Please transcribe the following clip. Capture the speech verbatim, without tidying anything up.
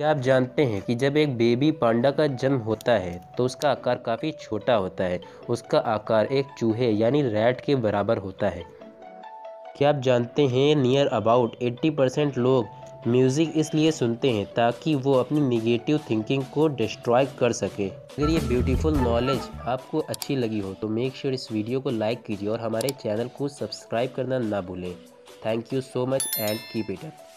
क्या आप जानते हैं कि जब एक बेबी पांडा का जन्म होता है तो उसका आकार काफ़ी छोटा होता है। उसका आकार एक चूहे यानी रैट के बराबर होता है। क्या आप जानते हैं नियर अबाउट अस्सी परसेंट लोग म्यूज़िक इसलिए सुनते हैं ताकि वो अपनी निगेटिव थिंकिंग को डिस्ट्रॉय कर सके। अगर ये ब्यूटीफुल नॉलेज आपको अच्छी लगी हो तो मेक श्योर इस वीडियो को लाइक कीजिए और हमारे चैनल को सब्सक्राइब करना ना भूलें। Thank you so much and keep it up.